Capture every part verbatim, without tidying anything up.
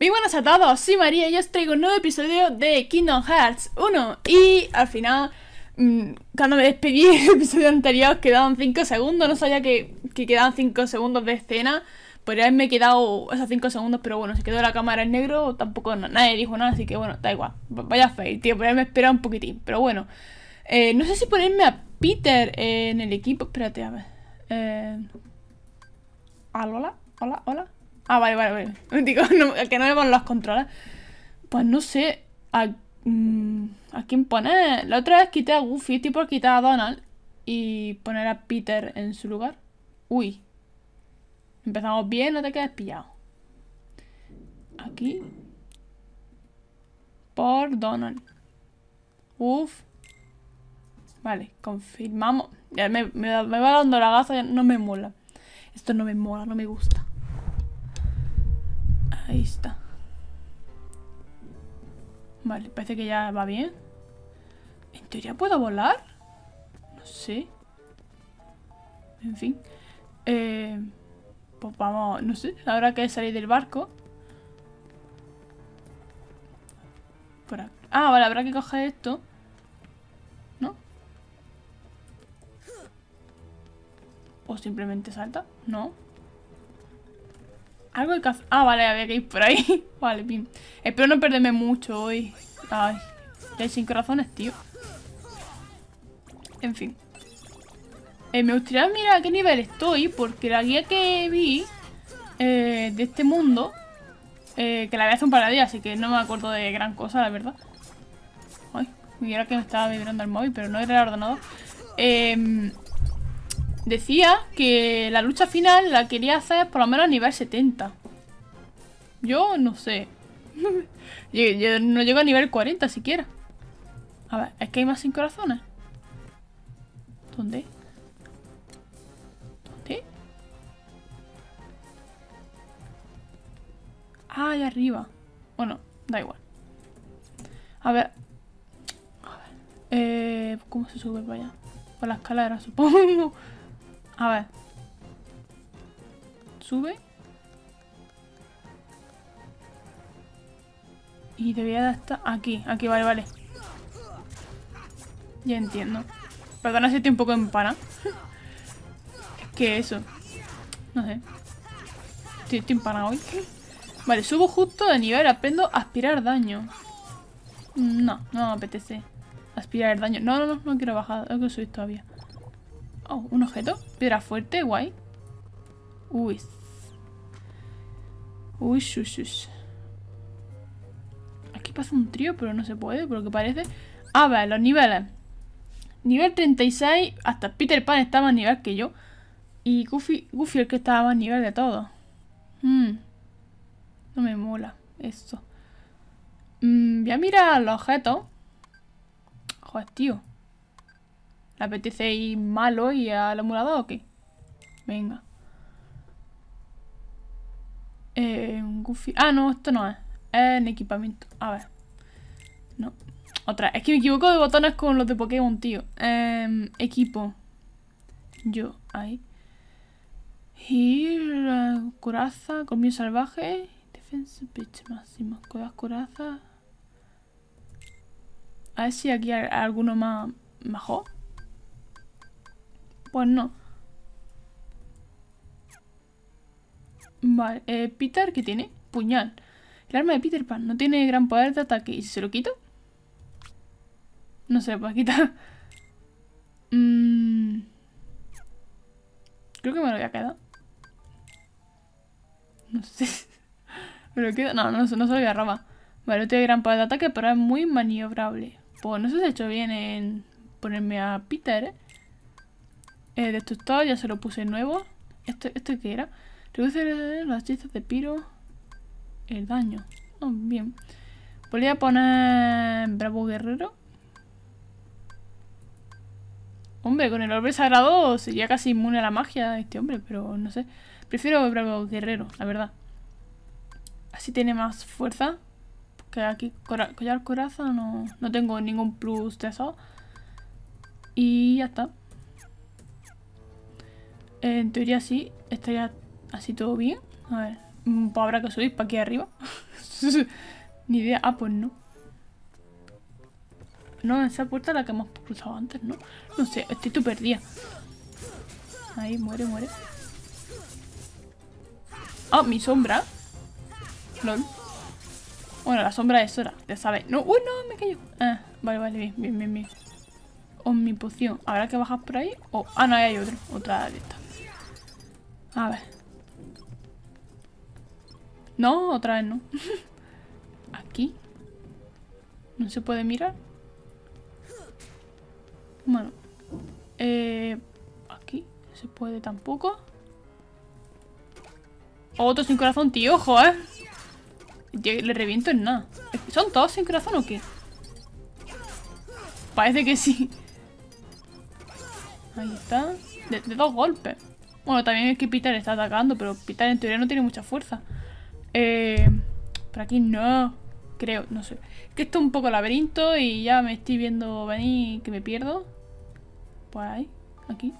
Muy buenas a todos, soy María y os traigo un nuevo episodio de Kingdom Hearts uno. Y al final, mmm, cuando me despedí del episodio anterior quedaban cinco segundos. No sabía que, que quedaban cinco segundos de escena. Podría haberme quedado esos cinco segundos, pero bueno, se quedó la cámara en negro. Tampoco nadie dijo nada, así que bueno, da igual. Vaya fail, tío, podría haberme esperado un poquitín. Pero bueno, eh, no sé si ponerme a Peter en el equipo. Espérate, a ver. Eh... ¿Hola? ¿Hola? ¿Hola? Ah, vale, vale, vale. Digo, no, que no me van los controles. Pues no sé a, mm, a quién poner. La otra vez quité a Goofy, estoy por quitar a Donald y poner a Peter en su lugar. Uy. Empezamos bien, no te quedes pillado. Aquí. Por Donald. Uf. Vale, confirmamos. Ya me, me, me va dando la gaza, no me mola. Esto no me mola, no me gusta. Ahí está. Vale, parece que ya va bien. ¿En teoría puedo volar? No sé. En fin. Eh, pues vamos, no sé. Habrá que salir del barco. Por aquí. Ah, vale, habrá que coger esto. ¿No? O simplemente salta. No. Algo hay que hacer. Ah, vale, había que ir por ahí. Vale, bien. Espero no perderme mucho hoy. Ay, ya hay sin corazones, tío. En fin. Eh, me gustaría mirar a qué nivel estoy, porque la guía que vi eh, de este mundo, eh, que la vi hace un par de días, así que no me acuerdo de gran cosa, la verdad. Ay, mira que me estaba vibrando el móvil, pero no era el ordenador. Eh... Decía que la lucha final la quería hacer por lo menos a nivel setenta. Yo no sé. yo, yo no llego a nivel cuarenta siquiera. A ver, es que hay más sin corazones. ¿Dónde? ¿Dónde? Ah, allá arriba. Bueno, da igual. A ver. A ver. Eh, ¿Cómo se sube para allá? Por la escalera, supongo. A ver. Sube. Y debería de estar aquí. Aquí, vale, vale. Ya entiendo. Perdona si estoy un poco empana. ¿Qué es eso? No sé. Estoy, estoy empana hoy. Vale, subo justo de nivel. Aprendo a aspirar daño. No, no me apetece aspirar daño. No, no, no, no quiero bajar. Tengo que subir todavía. Oh, un objeto. Piedra fuerte, guay. Uy. Uy, shush. Aquí pasa un trío, pero no se puede, por lo que parece. A ver, los niveles. Nivel treinta y seis. Hasta Peter Pan estaba a nivel que yo. Y Goofy, Goofy el que estaba a nivel de todo. Hmm. No me mola esto. Mm, voy a mirar los objetos. Joder, tío. ¿Le apetece ir malo y al emulador o qué? Venga. Eh, Goofy. Ah, no, esto no es. Es en equipamiento. A ver. No. Otra. Es que me equivoco de botones con los de Pokémon, tío. Eh, equipo. Yo, ahí. Y uh, coraza, colmillo salvaje. Defensa, pitch máximo. Coraza. A ver si aquí hay alguno más mejor. Pues no. Vale, eh, Peter, ¿qué tiene? Puñal. El arma de Peter Pan no tiene gran poder de ataque. ¿Y si se lo quito? No se lo puede quitar. mm. Creo que me lo voy a quedar. No sé. ¿Me lo quedo? No, no, no se lo voy a robar. Vale, no tiene gran poder de ataque, pero es muy maniobrable. Pues no sé si he hecho bien en ponerme a Peter, ¿eh? Eh, destructor, ya se lo puse nuevo. ¿Esto, ¿esto qué era? Reduce los hechizos de Piro. El daño. Oh, bien. Voy a poner Bravo Guerrero. Hombre, con el orbe sagrado sería casi inmune a la magia este hombre, pero no sé. Prefiero Bravo Guerrero, la verdad. Así tiene más fuerza. Porque aquí cora collar coraza no, no tengo ningún plus de eso. Y ya está. En teoría sí, estaría así todo bien. A ver, pues habrá que subir para aquí arriba. Ni idea. Ah, pues no. No, esa puerta es la que hemos cruzado antes, ¿no? No sé, estoy tú perdida. Ahí, muere, muere. Ah, mi sombra. Lol. Bueno, la sombra es hora, ya sabes. No, uy, no, me cayó. Ah, vale, vale, bien, bien, bien, bien. Omnipoción. ¿Habrá que bajar por ahí? Oh, ah, no, ahí hay otro. Otra de estas. A ver. No, otra vez no. Aquí. ¿No se puede mirar? Bueno. Eh, aquí. No se puede tampoco. Otro sin corazón, tío. Ojo, eh. Le reviento en nada. ¿Son todos sin corazón o qué? Parece que sí. Ahí está. De, de dos golpes. Bueno, también es que Peter está atacando, pero Peter en teoría no tiene mucha fuerza. Eh, por aquí no. Creo, no sé. Que esto es un poco laberinto y ya me estoy viendo venir que me pierdo. Por ahí. Aquí.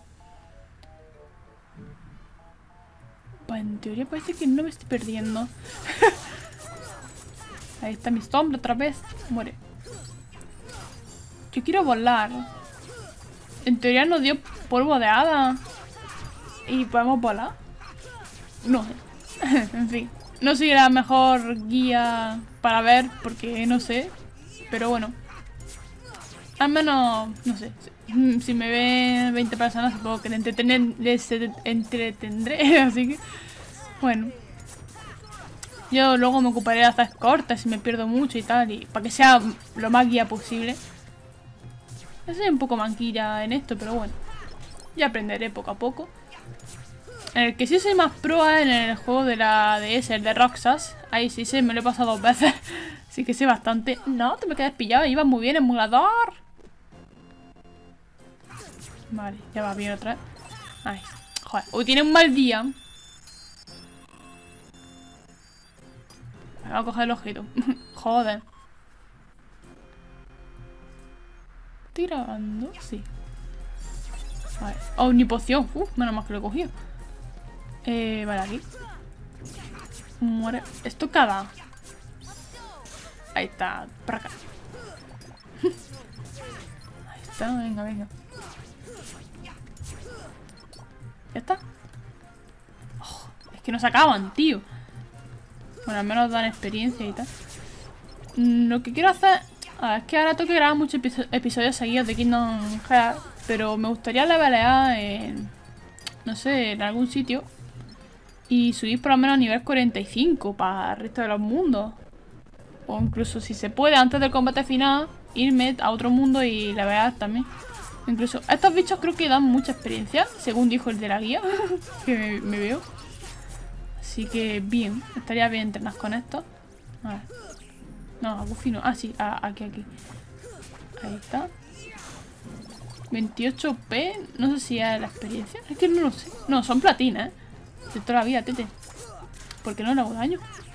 Pues en teoría parece que no me estoy perdiendo. Ahí está mi sombra otra vez. Muere. Yo quiero volar. En teoría nos dio polvo de hada. ¿Y podemos volar? No sé. En fin. No soy la mejor guía para ver porque no sé. Pero bueno. Al menos, no sé. Si me ven veinte personas supongo que les entretener- les entretendré. Así que, bueno. Yo luego me ocuparé de hacer cortes si me pierdo mucho y tal. Y para que sea lo más guía posible. Soy un poco manquilla en esto, pero bueno. Ya aprenderé poco a poco. En el que sí soy más pro es en el juego de la D S, el de Roxas. Ahí sí sé, me lo he pasado dos veces. Así que sé bastante. No, te me quedas pillado. Ibas muy bien, emulador. Vale, ya va bien otra vez. Ay, joder. Hoy tiene un mal día. Me voy a coger el ojito. Joder. ¿Estoy grabando? Sí. Vale. Omnipoción. Uf, menos mal que lo he cogido. Eh, vale, aquí. Muere. Esto cada. Ahí está. Para acá. Ahí está. Venga, venga. ¿Ya está? Oh, es que no se acaban, tío. Bueno, al menos dan experiencia y tal. Mm, lo que quiero hacer... Ah, es que ahora tengo que grabar muchos episo episodios seguidos de Kingdom Hearts. Pero me gustaría levelear en... No sé, en algún sitio. Y subir por lo menos a nivel cuarenta y cinco para el resto de los mundos. O incluso si se puede, antes del combate final, irme a otro mundo y levelear también. Incluso estos bichos creo que dan mucha experiencia, según dijo el de la guía, que me, me veo. Así que bien, estaría bien entrenar con esto. A ver. No, a Goofy no. Ah, sí, a, aquí, aquí. Ahí está. veintiocho P, no sé si es la experiencia. Es que no lo sé. No, son platinas, ¿eh? De toda la vida, tete. ¿Por qué no le hago daño?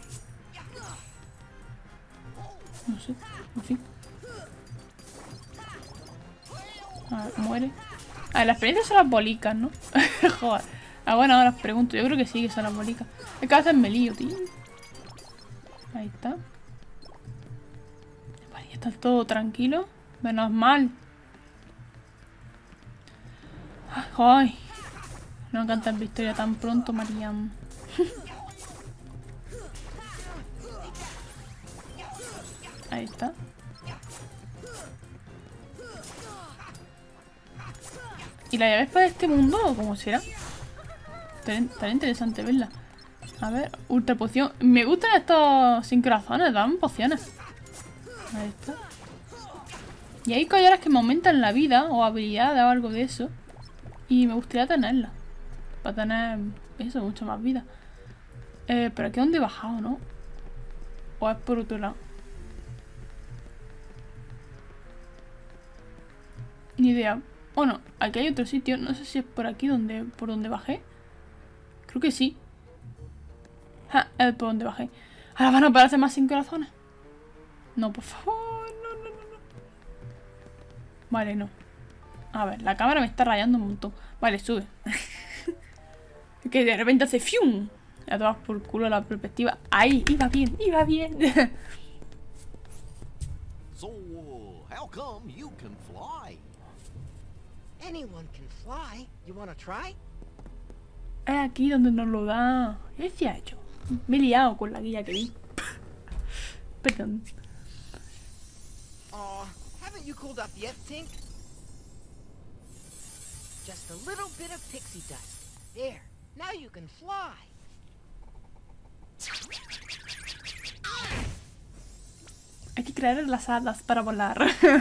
No sé, en fin. A ver, muere. A ver, la experiencia son las bolicas, ¿no? Joder. Ah, bueno, ahora os pregunto. Yo creo que sí, que son las bolicas. Es que a veces me lío, tío. Ahí está. Vale, ya está todo tranquilo. Menos mal. Ay. No cantas victoria tan pronto, Mariam. Ahí está. ¿Y la llave es para este mundo o cómo será? Tan interesante verla. A ver, ultra poción. Me gustan estos sin corazones, dan pociones. Ahí está. Y hay collares que me aumentan la vida o habilidades o algo de eso. Y me gustaría tenerla. Para tener eso, mucha más vida. Eh, pero aquí es donde he bajado, ¿no? O es por otro lado. Ni idea. Bueno, aquí hay otro sitio. No sé si es por aquí donde, por donde bajé. Creo que sí. Ah, es por donde bajé. Ahora van a aparecer más sin corazones. No, por favor. No, no, no, no. Vale, no. A ver, la cámara me está rayando un montón. Vale, sube. Que de repente hace fium. Ya tomas por culo la perspectiva. ¡Ahí! ¡Iba bien! ¡Iba bien! So, how come you can fly? Anyone can fly. You wanna try? Es aquí donde nos lo da. ¿Qué decía yo? Me he liado con la guía que vi. Perdón. Aw, haven't you cooled off yet, Tink? Just a little bit of pixie dust. There. Now you can fly. Hay que crear las alas para volar.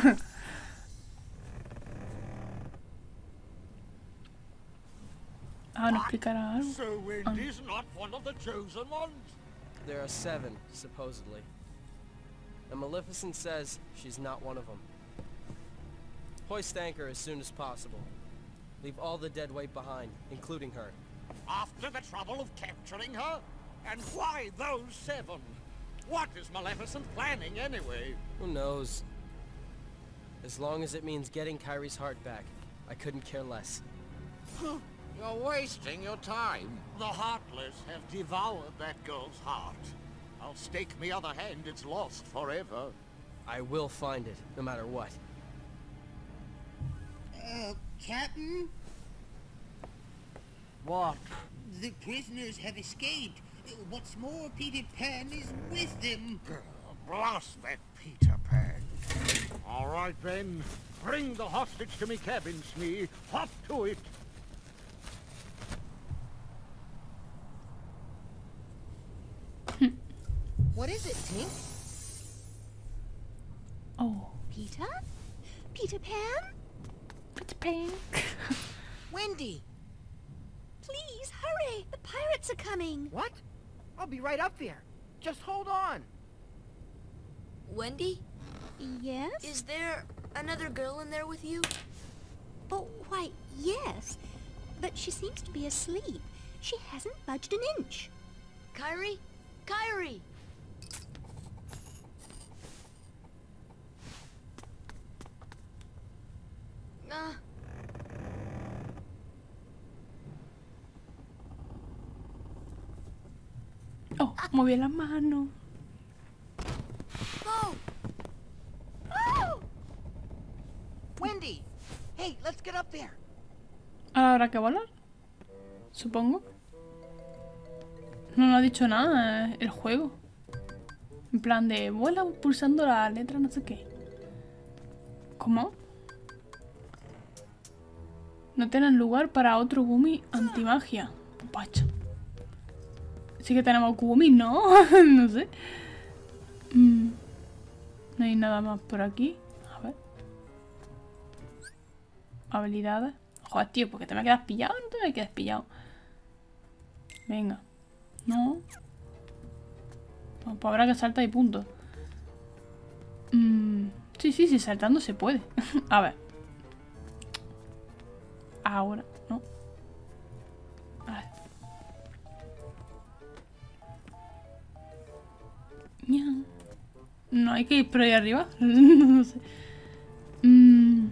Ah, ¿nos explicará algo? So Wendy's not one of the chosen ones? There are seven, supposedly. And Maleficent says she's not one of them. Hoist anchor as soon as possible. Leave all the dead weight behind, including her. After the trouble of capturing her? And why those seven? What is Maleficent planning anyway? Who knows? As long as it means getting Kyrie's heart back, I couldn't care less. You're wasting your time. The Heartless have devoured that girl's heart. I'll stake me other hand it's lost forever. I will find it, no matter what. Uh, Captain? What? The prisoners have escaped. What's more, Peter Pan is with them. Blast that Peter Pan. All right then. Bring the hostage to me cabin, Smee. Hop to it. What is it, Tink? Oh, Peter? Peter Pan? Peter Pan. Wendy! Please, hurry! The pirates are coming! What? I'll be right up there. Just hold on. Wendy, Yes? is there another girl in there with you? Oh, why, yes. But she seems to be asleep. She hasn't budged an inch. Kyrie? Kyrie! Uh, Oh, moví la mano. oh! Oh! Wendy! Hey, let's get up there. Ahora habrá que volar. Supongo. No nos ha dicho nada eh, el juego. En plan de vuela pulsando la letra no sé qué. ¿Cómo? No tienen lugar para otro Gumi antimagia. Pacha. Sí que tenemos Gumi, ¿no? No sé. Mm. No hay nada más por aquí. A ver. Habilidades. Joder, tío, ¿por qué te me quedas pillado? No te me quedas pillado. Venga. No. Bueno, pues habrá que saltar y punto. Mm. Sí, sí, sí, saltando se puede. A ver. Ahora, ¿no? A ver. Ñan. No hay que ir por ahí arriba. No sé. Mm.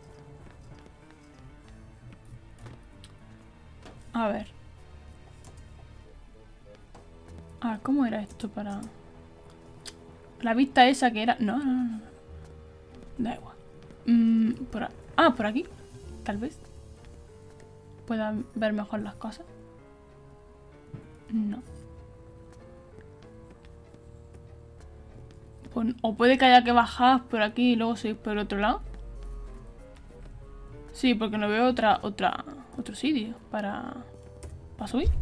A ver. A ver, ¿cómo era esto para...? La vista esa que era... No, no, no, no. Da igual. Mm, por a... Ah, por aquí. Tal vez. Pueda ver mejor las cosas. No. Pues, o puede que haya que bajar por aquí y luego seguir por el otro lado. Sí, porque no veo otra, otra, otro sitio para, para subir.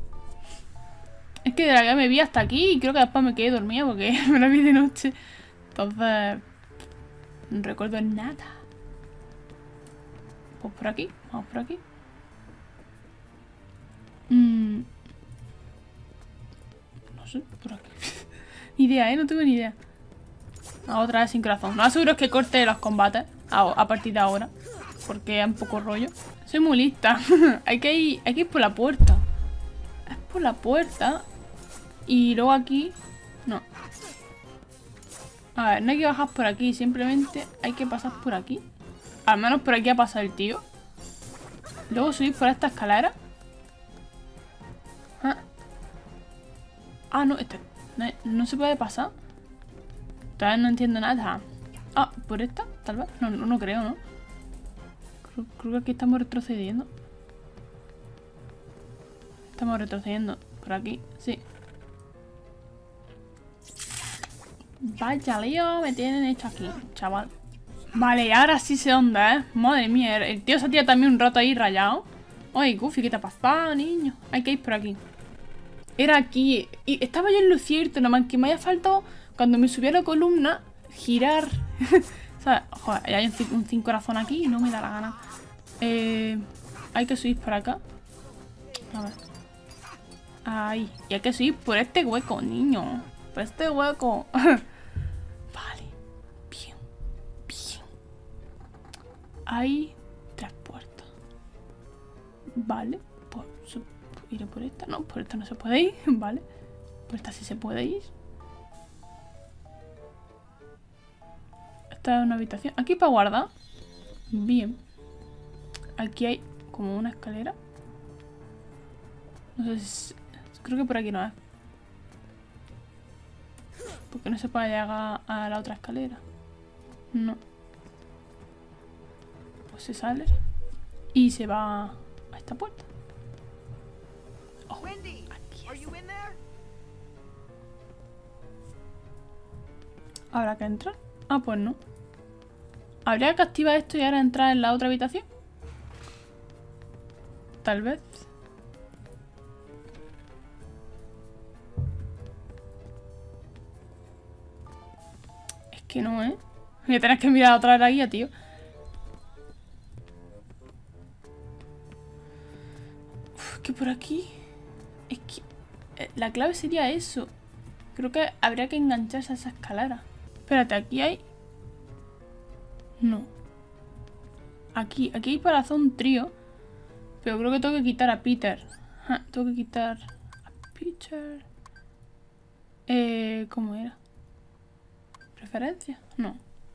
Es que de la que me vi hasta aquí y creo que después me quedé dormida porque me la vi de noche. Entonces, no recuerdo nada. Pues por aquí, vamos por aquí. Mm. No sé, por aquí. Ni idea, ¿eh? No tengo ni idea. Ah, otra vez sin corazón. No aseguro es que corte los combates a, a partir de ahora. Porque es un poco rollo. Soy muy lista. hay, que ir, hay que ir por la puerta. Es por la puerta. Y luego aquí... No. A ver, no hay que bajar por aquí. Simplemente hay que pasar por aquí. Al menos por aquí ha pasado el tío. Luego subir por esta escalera. Ah. Ah, no, este... No, no se puede pasar. Todavía no entiendo nada. Ah, ¿por esta? Tal vez. No, no, no creo, ¿no? Creo, creo que aquí estamos retrocediendo. Estamos retrocediendo. Por aquí, sí. Vaya lío, me tienen hecho aquí, chaval. Vale, ahora sí sé dónde, ¿eh? Madre mía, el tío se ha tirado también un rato ahí rayado. Oye, Goofy, ¿qué te ha pasado, niño? Hay que ir por aquí. Era aquí. Y estaba yo en lo cierto, nomás que me haya faltado, cuando me subí a la columna, girar. ¿Sabes? Joder, hay un, un cinco corazón aquí y no me da la gana. Eh, hay que subir por acá. A ver. Ahí. Y hay que subir por este hueco, niño. Por este hueco. Vale. Bien. Bien. Hay tres puertas. Vale. Pues iré por esta. No, por esta no se puede ir. Vale. Por esta sí se puede ir. Esta es una habitación. Aquí para guardar. Bien. Aquí hay como una escalera. No sé si... Creo que por aquí no es. Porque no se puede llegar a la otra escalera. No. Pues se sale. Y se va a esta puerta. Oh, Wendy, aquí are es. you in there? ¿Habrá que entrar? Ah, pues no. ¿Habría que activar esto y ahora entrar en la otra habitación? Tal vez. Es que no, ¿eh? Voy a tener que mirar otra vez la guía, tío. Uf, que por aquí... Es que... eh, la clave sería eso. Creo que habría que engancharse a esa escalera. Espérate, aquí hay... No. Aquí, aquí hay para hacer un trío. Pero creo que tengo que quitar a Peter. Ja, tengo que quitar a Peter. Eh, ¿cómo era? ¿Preferencia? No.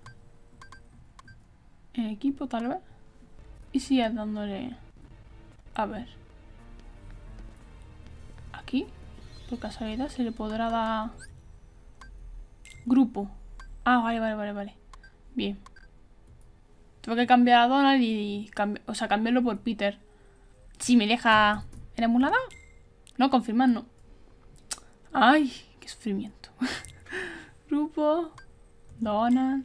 En equipo, tal vez. Y si es dándole... A ver. Aquí, por casualidad, se le podrá dar... Grupo. Ah, vale, vale, vale, vale. Bien. Tengo que cambiar a Donald y... Cambi o sea, cambiarlo por Peter. Si me deja... ¿El emulador? No, confirmar no. Ay, qué sufrimiento. Grupo... Donald...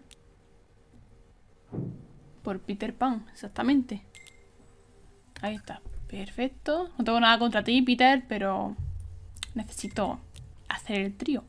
Por Peter Pan, exactamente. Ahí está, perfecto. No tengo nada contra ti, Peter, pero... Necesito hacer el trío.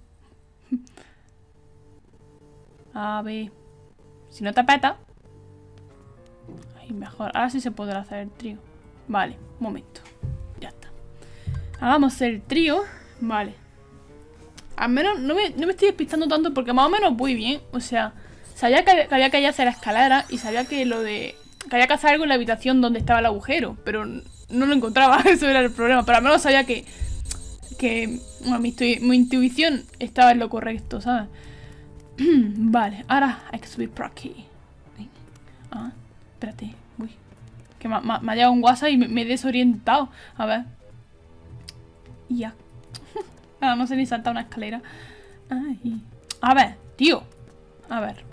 A ver... Si no te peta... Ahí mejor. Ahora sí se podrá hacer el trío. Vale, un momento. Ya está. Hagamos el trío. Vale. Al menos no me, no me estoy despistando tanto porque más o menos voy bien. O sea, sabía que, que había que ir hacia la escalera y sabía que lo de... Que había que hacer algo en la habitación donde estaba el agujero. Pero no lo encontraba. Eso era el problema. Pero al menos sabía que... Que... Bueno, mi, mi intuición estaba en lo correcto, ¿sabes? Vale, ahora hay que subir por aquí. Ah, espérate. Uy. Que me, me, me ha llegado un WhatsApp y me, me he desorientado. A ver. Ya. Ah, no sé ni saltar una escalera. Ay. A ver, tío. A ver.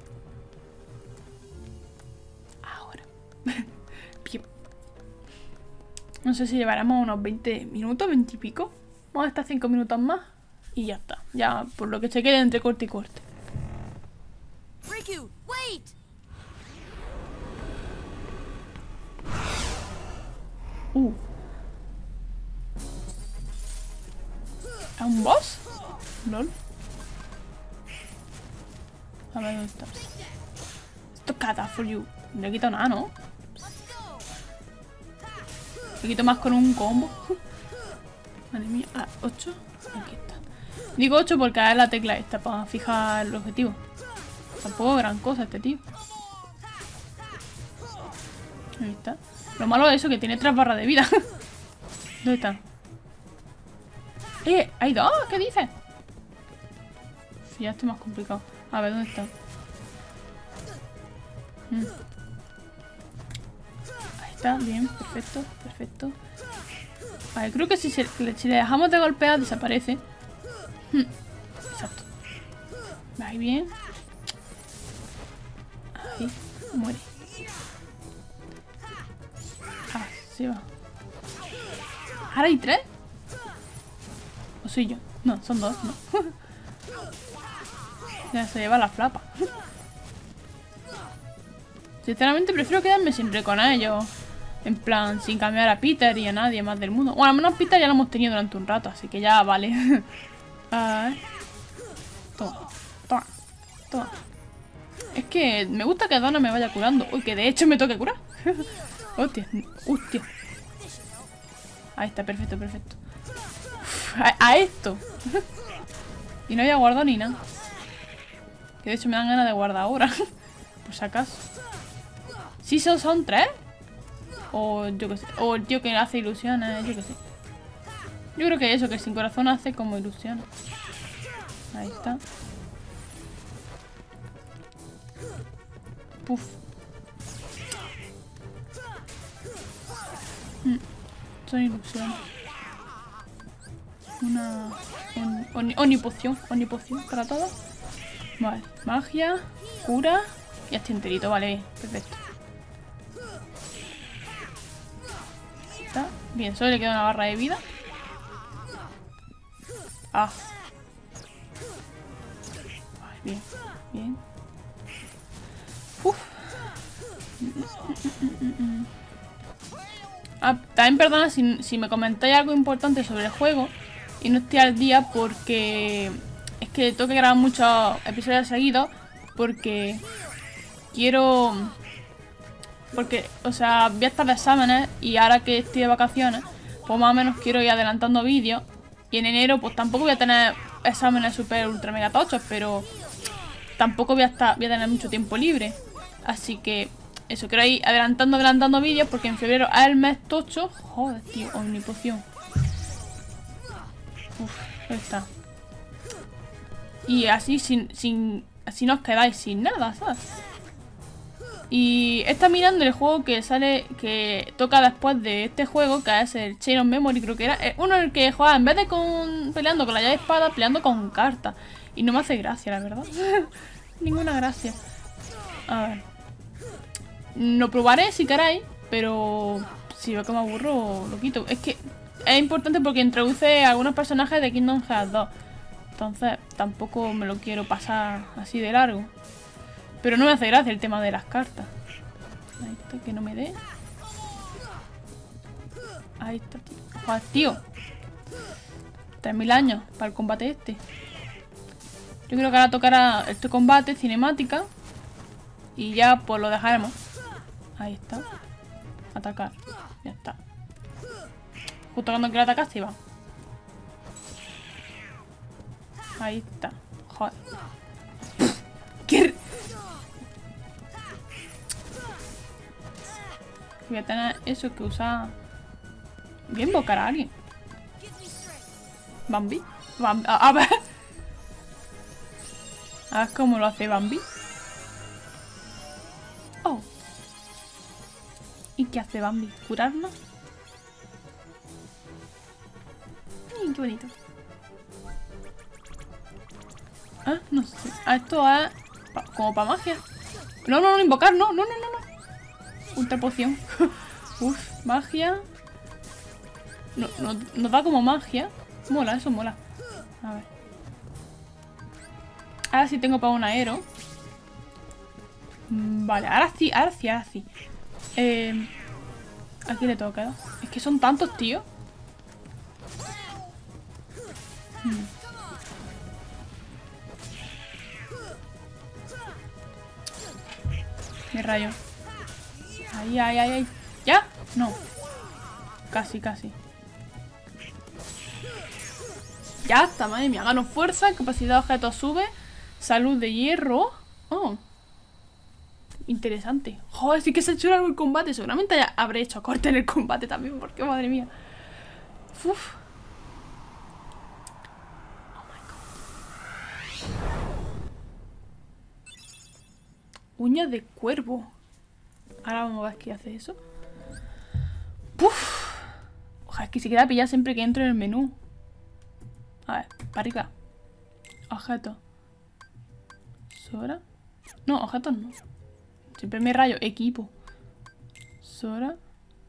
Ahora. Bien. No sé si llevaremos unos veinte minutos, veinte y pico. Vamos a estar cinco minutos más. Y ya está. Ya por lo que se quede entre corte y corte. Riku, wait! Uh. ¿Es un boss? Lol. A ver, ¿dónde está? Esto es Kata for you. No le he quitado nada, ¿no? Le quito más con un combo. Madre mía. Ah, ocho. Aquí está. Digo ocho porque es la tecla esta para fijar el objetivo. Tampoco gran cosa este tío. Ahí está. Lo malo es eso, que tiene tres barras de vida. ¿Dónde está? ¡Eh! ¡Hay dos! ¿Qué dices? Sí, ya estoy más complicado. A ver, ¿dónde está? Mm. Ahí está, bien, perfecto, perfecto. Vale, creo que si, se, si le dejamos de golpear desaparece. Exacto. Ahí bien. Ahí. Muere. Ah, se va. ¿Ahora hay tres? ¿O soy yo? No, son dos, no. Ya se lleva la flapa. Sinceramente prefiero quedarme siempre con ellos. En plan, sin cambiar a Peter y a nadie más del mundo. Bueno, al menos Peter ya lo hemos tenido durante un rato, así que ya vale. A ver. Toma, toma, toma. Es que me gusta que Donna me vaya curando. Uy, que de hecho me toque curar. Hostia, hostia. Ahí está, perfecto, perfecto. Uf, a, a esto. Y no había guardado ni nada. Que de hecho me dan ganas de guardar ahora. Por si acaso. ¿Sí son, son tres? O yo qué sé. O el tío que hace ilusiones, yo qué sé. Yo creo que eso, que sin corazón hace como ilusiones. Ahí está. Puf. Mm, son ilusiones. Una... Un, oni, onipoción. Onipoción para todas. Vale. Magia. Cura. Y hasta enterito. Vale. Perfecto. Está. Bien. Solo le queda una barra de vida. Ah. Vale, bien. Bien. Uf. Ah, también perdona si, si me comentáis algo importante sobre el juego y no estoy al día porque es que tengo que grabar muchos episodios seguidos porque quiero... Porque, o sea, voy a estar de exámenes y ahora que estoy de vacaciones, pues más o menos quiero ir adelantando vídeos y en enero pues tampoco voy a tener exámenes super ultra mega tochos, pero tampoco voy a, estar, voy a tener mucho tiempo libre. Así que eso, quiero ir adelantando, adelantando vídeos porque en febrero es el mes tocho. Joder, tío, omnipoción. Uf, ahí está. Y así sin, sin, así no os quedáis sin nada, ¿sabes? Y está mirando el juego que sale, que toca después de este juego, que es el Chain of Memory, creo que era. Uno en el que juega, en vez de con peleando con la llave de espada, peleando con cartas. Y no me hace gracia, la verdad. Ninguna gracia. A ver. Lo probaré si queréis, pero si veo que me aburro, lo quito. Es que es importante porque introduce a algunos personajes de Kingdom Hearts dos. Entonces tampoco me lo quiero pasar así de largo. Pero no me hace gracia el tema de las cartas. Ahí está, que no me dé. Ahí está, tío. Joder, tío. tres mil años para el combate este. Yo creo que ahora tocará este combate, cinemática. Y ya pues lo dejaremos. Ahí está. Atacar. Ya está. Justo cuando quiero atacar se va. Ahí está. Joder. ¿Qué? Voy a tener eso que usar. Voy a invocar a alguien. Bambi. Bambi. A, a ver. A ver cómo lo hace Bambi. Oh. ¿Y qué hace Bambi? ¿Curarnos? Ay, qué bonito. Ah, no sé. Ah, esto es pa como para magia. No, no, no, invocar, no, no, no, no, no. Ultra poción. Uf, magia. No, no, nos da como magia. Mola, eso mola. A ver. Ahora sí tengo para un aero. Mm, vale, ahora sí, ahora sí, ahora sí. Eh, aquí le toca. Es que son tantos, tío. Hmm. Me rayo. Ay, ay, ay, ay. ¿Ya? No. Casi, casi. Ya está, madre mía. Gano fuerza, capacidad de objetos sube. Salud de hierro. Oh. Interesante. Joder, sí que se ha hecho algo el combate. Seguramente ya habré hecho corte en el combate también, porque madre mía. Uf. Oh my God. Uñas de cuervo. Ahora vamos a ver qué hace eso. Puf. Ojalá, es que se queda pillada siempre que entro en el menú. A ver, para arriba. Objetos. Sora. No, objetos no. Siempre me rayo. Equipo. Sora.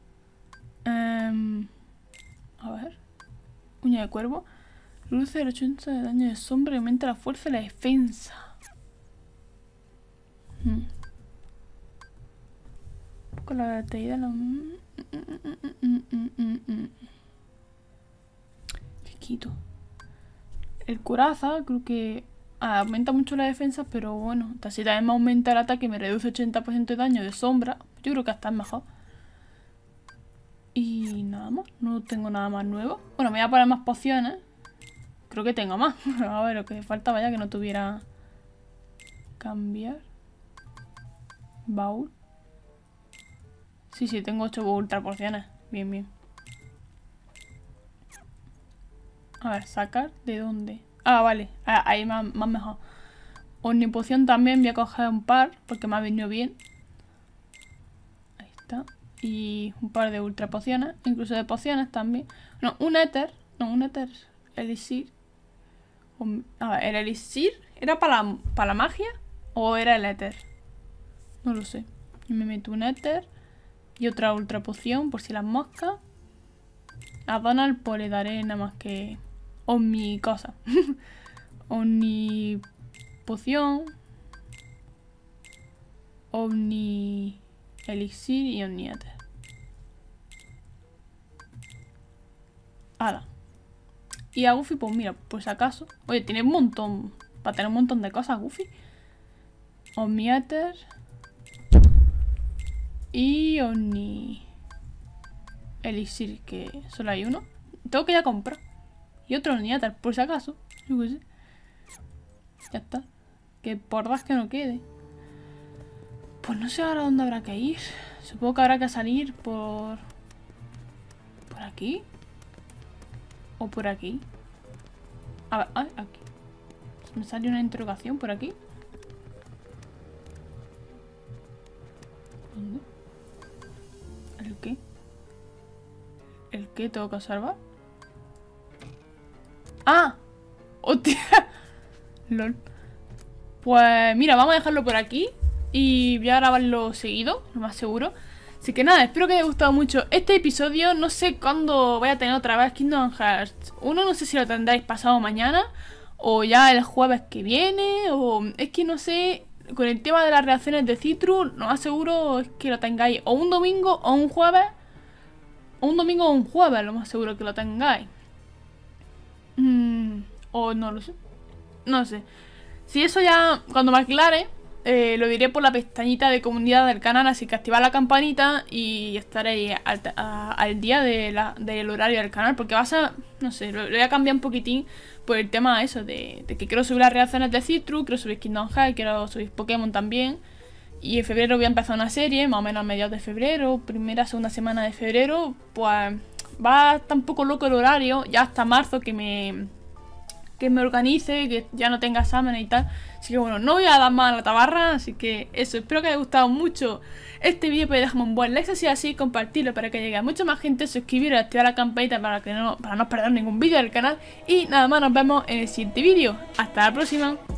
Um, a ver. Uña de cuervo. Reduce el ochenta de daño de sombra y aumenta la fuerza y la defensa. Hmm. Con la batería la... ¿Qué quito? El coraza creo que ah, aumenta mucho la defensa, pero bueno, si también me aumenta el ataque y me reduce ochenta por ciento de daño de sombra, yo creo que hasta es mejor. Y nada más, no tengo nada más nuevo. Bueno, me voy a poner más pociones. Creo que tengo más. A ver, lo que faltaba ya que no tuviera... Cambiar. Baúl. Sí, sí, tengo ocho ultra pociones. Bien, bien. A ver, sacar de dónde. Ah, vale. Ah, ahí más, más mejor. Omnipoción también voy a coger un par porque me ha venido bien. Ahí está. Y un par de ultra pociones. Incluso de pociones también. No, un éter. No, un éter. Elixir. A ver, ¿el elixir era para la, para la magia? ¿O era el éter? No lo sé. Y me meto un éter. Y otra ultra poción por si las moscas. A Donald pues le daré nada más que Omni cosa. Omni poción. Omni elixir y Omni éter. Hala. Y a Goofy pues mira, por si acaso. Oye, tiene un montón. Para tener un montón de cosas Goofy. Omni éter. Y Omni elixir, que solo hay uno. Tengo que ya comprar. Y otro Omni éter, por si acaso. Yo qué sé. Ya está. Que por das que no quede. Pues no sé ahora dónde habrá que ir. Supongo que habrá que salir por... ¿Por aquí? ¿O por aquí? A ver, ay, aquí. Me sale una interrogación por aquí. ¿Dónde? ¿El qué? ¿El qué tengo que salvar? ¡Ah! ¡Hostia! LOL. Pues mira, vamos a dejarlo por aquí. Y voy a grabarlo seguido, lo más seguro. Así que nada, espero que os haya gustado mucho este episodio. No sé cuándo voy a tener otra vez Kingdom Hearts uno. No sé si lo tendréis pasado mañana o ya el jueves que viene. O es que no sé. Con el tema de las reacciones de Citrus, lo más seguro es que lo tengáis o un domingo o un jueves. O un domingo o un jueves, lo más seguro que lo tengáis. Mm, o no lo sé. No sé. Si eso ya, cuando me aclare, eh, lo diré por la pestañita de comunidad del canal. Así que activad la campanita y estaréis al, a, al día de la, del horario del canal. Porque vas a, no sé, lo, lo voy a cambiar un poquitín por el tema eso de, de que quiero subir las reacciones de Citrus, quiero subir Kingdom Hearts, quiero subir Pokémon también. Y en febrero voy a empezar una serie, más o menos a mediados de febrero, primera, segunda semana de febrero. Pues va a estar un poco loco el horario, ya hasta marzo que me... que me organice, que ya no tenga exámenes y tal. Así que bueno, no voy a dar más a la tabarra. Así que eso, espero que os haya gustado mucho este vídeo. Podéis dejarme un buen like si es así, compartirlo para que llegue a mucha más gente, suscribiros y activar la campanita para, que no, para no perder ningún vídeo del canal. Y nada más, nos vemos en el siguiente vídeo. Hasta la próxima.